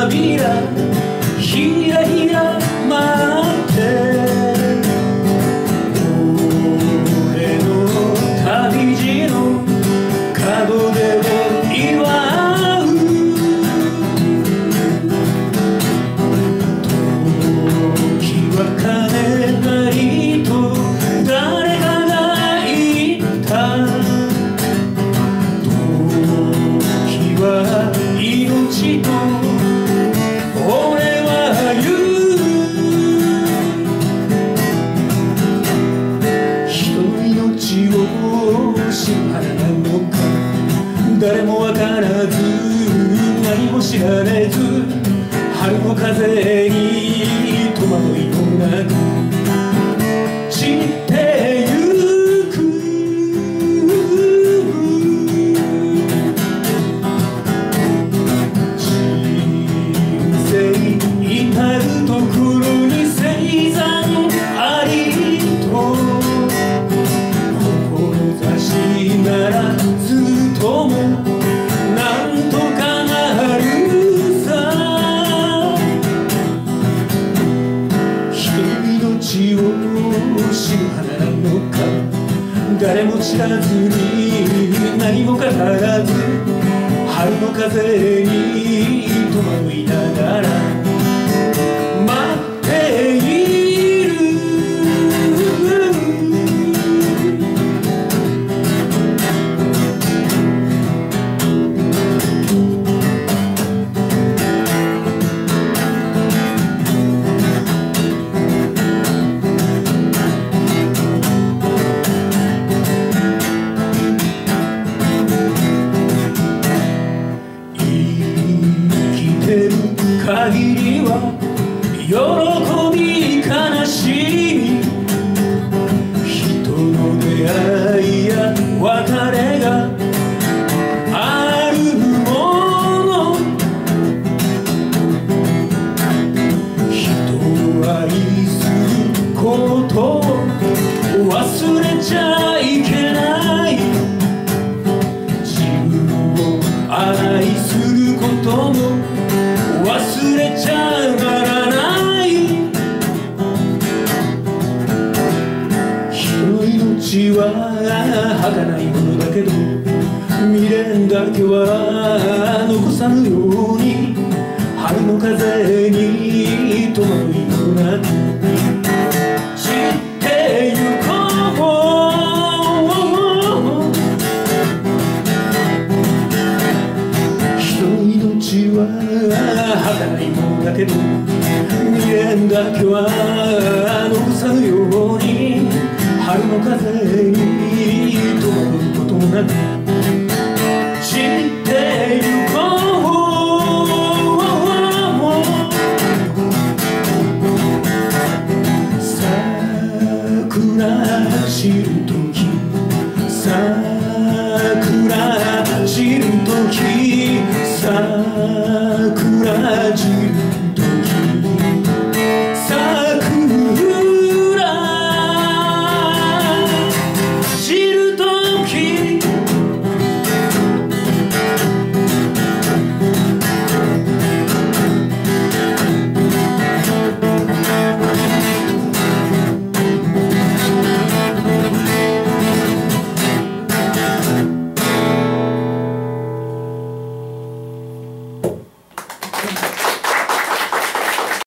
びらひらひら舞って俺の旅路の門出を祝う時は金なりと誰かが言った時は命と俺は言う人の命を支払うのか誰もわからず何も知られず春の風に戸惑いもなく散ってゆく人生至るところに生産ありと志ならずっともなんとかなるさ人の命を知る花なのか誰も知らずに何も語らず春の風に戸惑いながら待っている限りは喜び悲しみ人の出会いや別れがあるもの人を愛することを忘れちゃいけない自分を愛することも忘れちゃならない人の命は儚いものだけど未練だけは残さぬように春の風に戸惑いもなく散ってゆこう人の命は儚いものだけど未練だけは残さぬように春の風に戸惑うこともなく